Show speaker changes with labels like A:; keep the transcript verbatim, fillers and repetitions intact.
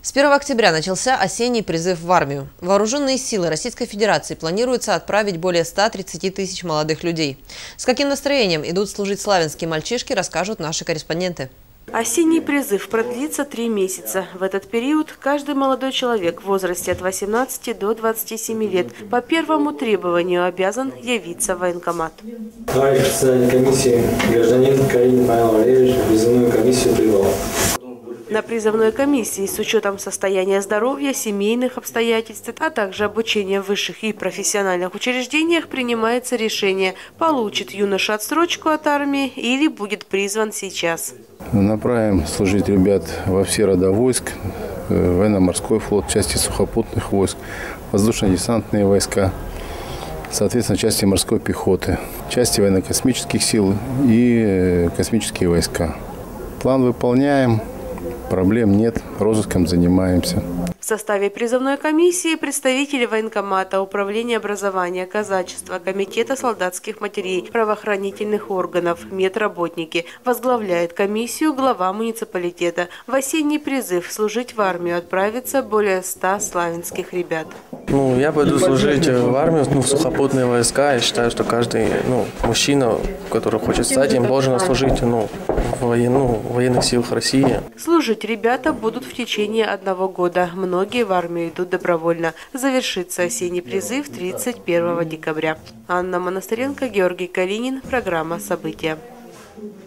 A: С первого октября начался осенний призыв в армию. Вооруженные силы Российской Федерации планируется отправить более ста тридцати тысяч молодых людей. С каким настроением идут служить славянские мальчишки, расскажут наши корреспонденты.
B: Осенний призыв продлится три месяца. В этот период каждый молодой человек в возрасте от восемнадцати до двадцати семи лет по первому требованию обязан явиться в военкомат.
C: Товарищ председатель комиссии, гражданин Карин Павел Валерьевич, призывную комиссию прибыл.
B: На призывной комиссии с учетом состояния здоровья, семейных обстоятельств, а также обучения в высших и профессиональных учреждениях принимается решение, получит юноша отсрочку от армии или будет призван сейчас.
D: Направим служить ребят во все рода войск, военно-морской флот, части сухопутных войск, воздушно-десантные войска, соответственно, части морской пехоты, части военно-космических сил и космические войска. План выполняем. Проблем нет, розыском занимаемся.
B: В составе призывной комиссии представители военкомата, управления образования, казачества, комитета солдатских матерей, правоохранительных органов, медработники. Возглавляет комиссию глава муниципалитета. В осенний призыв служить в армию отправится более ста славянских ребят.
E: Ну, я пойду служить в армию, ну, в сухопутные войска. Я считаю, что каждый ну, мужчина, который хочет стать им, должен служить ну, в, воен, ну, в военных силах России.
B: Служить ребята будут в течение одного года. Многие в армию идут добровольно. Завершится осенний призыв тридцать первого декабря. Анна Монастыренко, Георгий Калинин. Программа «События».